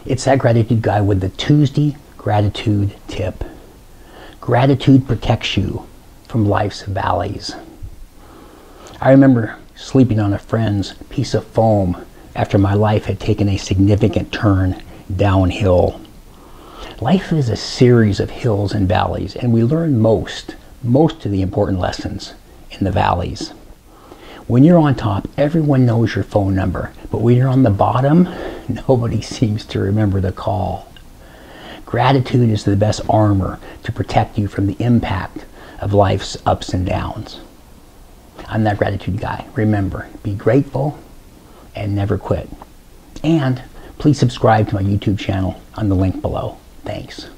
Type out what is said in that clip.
It's that gratitude guy with the Tuesday gratitude tip. Gratitude protects you from life's valleys. I remember sleeping on a friend's piece of foam after my life had taken a significant turn downhill. Life is a series of hills and valleys, and we learn most of the important lessons in the valleys. When you're on top, everyone knows your phone number, but when you're on the bottom, nobody seems to remember the call. Gratitude is the best armor to protect you from the impact of life's ups and downs. I'm that gratitude guy. Remember, be grateful and never quit. And please subscribe to my YouTube channel on the link below. Thanks.